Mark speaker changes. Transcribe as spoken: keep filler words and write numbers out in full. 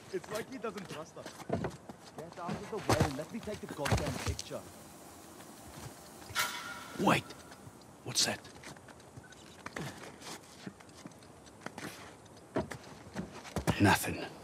Speaker 1: It's like he doesn't trust us. Get out of the way and let me take the goddamn picture.
Speaker 2: Wait. What's that? Nothing.